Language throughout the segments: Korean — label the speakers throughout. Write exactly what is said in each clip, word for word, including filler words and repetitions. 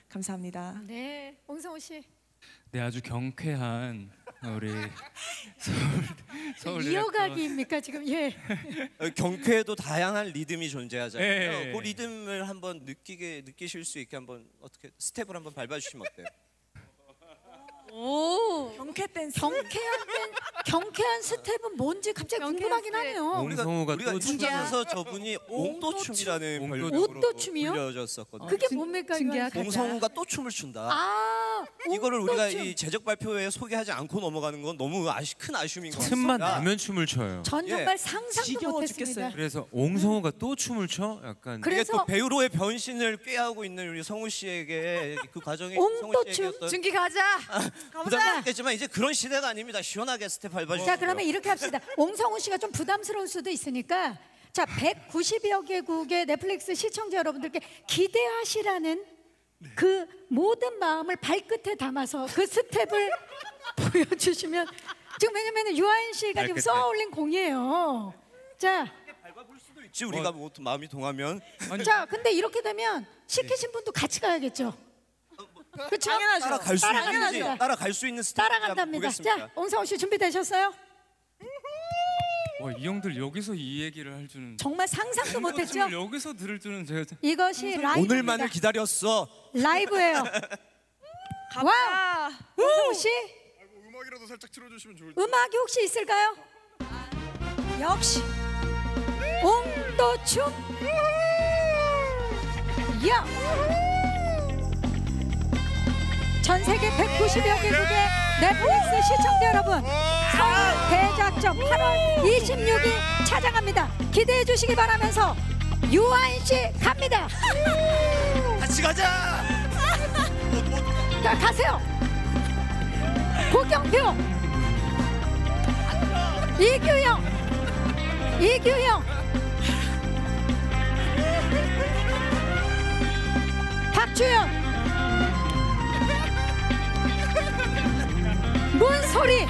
Speaker 1: 감사합니다.
Speaker 2: 네, 옹성우 씨.
Speaker 3: 네, 아주 경쾌한 우리 서울 서울
Speaker 2: 이어가기입니까 지금? 예.
Speaker 4: 경쾌에도 다양한 리듬이 존재하잖아요.
Speaker 3: 네.
Speaker 4: 그 리듬을 한번 느끼게 느끼실 수 있게 한번 어떻게 스텝을 한번 밟아주시면 어때요?
Speaker 2: 오,
Speaker 1: 경쾌 댄스.
Speaker 2: 경쾌한 댄, 경쾌한 스텝은 뭔지 갑자기 궁금하긴 하네요.
Speaker 3: 옹성우가
Speaker 4: 우리가
Speaker 3: 또
Speaker 4: 춤에서 저분이 옹도춤이라는 별명으로
Speaker 2: 옹도춤이요?
Speaker 4: 불려졌었거든요.
Speaker 2: 그게 뭡니까?
Speaker 1: 신기하다.
Speaker 4: 옹성우가 또 춤을 춘다.
Speaker 2: 아,
Speaker 4: 이거를 우리가
Speaker 2: 옹도춤.
Speaker 4: 이 제작 발표회에 소개하지 않고 넘어가는 건 너무 아쉬, 큰 아쉬움인 것
Speaker 3: 틈만
Speaker 4: 같습니다.
Speaker 3: 나면 춤을 춰요.
Speaker 2: 전
Speaker 4: 예.
Speaker 2: 정말 상상도
Speaker 1: 지겨워
Speaker 2: 못했습니다.
Speaker 1: 죽겠어요.
Speaker 3: 그래서 옹성우가 또 춤을 춰? 약간
Speaker 2: 그래-
Speaker 4: 이게
Speaker 2: 그래서-
Speaker 4: 또 배우로의 변신을 꾀하고 있는 우리 성우 씨에게 그 과정이 성우
Speaker 2: 옹도춤?
Speaker 4: 씨에게 어떤
Speaker 1: 준기 가자.
Speaker 4: 부담스럽겠지만 이제 그런 시대가 아닙니다. 시원하게 스텝 밟아주시죠.
Speaker 2: 자, 그러면 이렇게 합시다. 옹성우 씨가 좀 부담스러울 수도 있으니까 자, 백구십여 개국의 넷플릭스 시청자 여러분들께 기대하시라는 그 모든 마음을 발끝에 담아서 그 스텝을 보여주시면 지금 왜냐면 유아인 씨가 지금
Speaker 3: 발끝에.
Speaker 2: 쏘아올린 공이에요. 자,
Speaker 4: 밟아볼 수도 있지. 우리가 뭐 마음이 동하면.
Speaker 2: 자, 근데 이렇게 되면 시키신 분도 같이 가야겠죠. 그렇죠?
Speaker 1: 당연하죠.
Speaker 4: 따라갈 수 있는지
Speaker 2: 따라갑니다.
Speaker 4: 따라갈 수 있는 스텝
Speaker 2: 따라간답니다. 자, 옹성우 씨 준비되셨어요?
Speaker 3: 와, 이 형들 여기서 이 얘기를 할 줄은
Speaker 2: 정말 상상도 못했죠?
Speaker 3: 춤을 여기서 들을 줄은 제가
Speaker 2: 이것이 라이브입니다.
Speaker 4: 오늘만을 기다렸어.
Speaker 2: 라이브예요. 와, 옹성우 씨
Speaker 5: 음악이라도 살짝 틀어주시면 좋을
Speaker 2: 음악이 혹시 있을까요? 역시 옹도춤. 야, 전 세계 백구십여 개국의 넷플릭스 시청자 여러분, 서울 대작전 팔월 이십육일 찾아갑니다. 기대해 주시기 바라면서 유아인 씨 갑니다.
Speaker 4: 같이 가자.
Speaker 2: 자, 가세요. 고경표, 이규영, 이규영, 박주연, 문소리.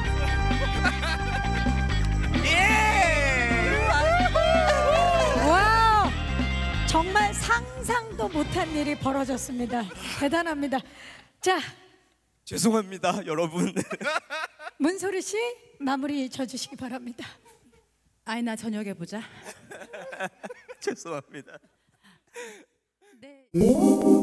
Speaker 2: 와우, 정말 상상도 못한 일이 벌어졌습니다. 대단합니다. 자,
Speaker 4: 죄송합니다, 여러분.
Speaker 2: 문소리 씨 마무리 져주시기 바랍니다.
Speaker 1: 아이나 저녁에 보자.
Speaker 4: 죄송합니다.
Speaker 2: 네.